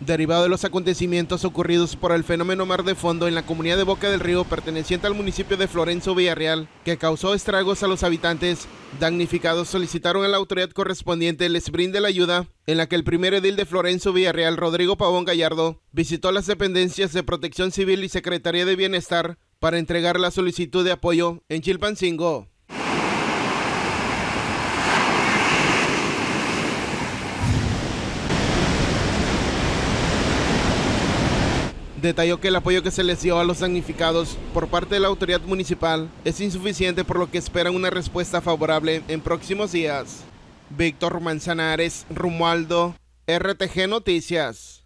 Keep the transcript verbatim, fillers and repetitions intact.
derivado de los acontecimientos ocurridos por el fenómeno mar de fondo en la comunidad de Boca del Río perteneciente al municipio de Florencio Villarreal, que causó estragos a los habitantes. Damnificados solicitaron a la autoridad correspondiente les brinde la ayuda, en la que el primer edil de Florencio Villarreal, Rodrigo Pavón Gallardo, visitó las dependencias de Protección Civil y Secretaría de Bienestar para entregar la solicitud de apoyo en Chilpancingo. Detalló que el apoyo que se les dio a los damnificados por parte de la autoridad municipal es insuficiente, por lo que esperan una respuesta favorable en próximos días. Víctor Manzanares, Romualdo, R T G Noticias.